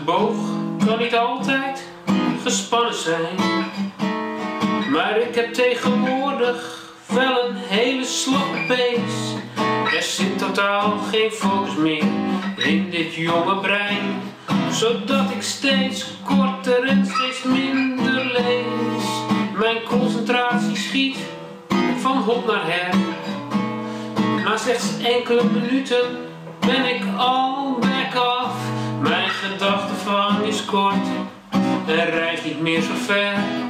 boog kan niet altijd gespannen zijn. Maar ik heb tegenwoordig wel een hele slok beest. Er zit totaal geen focus meer in dit jonge brein, zodat ik steeds korter en steeds minder lees. Mijn concentratie schiet van hop naar her. Na slechts enkele minuten ben ik al back af. Mijn gedachtenvang is kort en reist niet meer zo ver.